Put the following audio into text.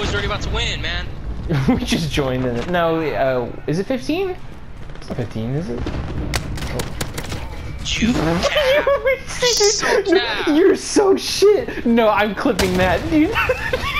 team's already about to win, man. We just joined in it. No, is it 15? It's not 15, is it? You cap. So cap. You're so shit. No, I'm clipping that, dude.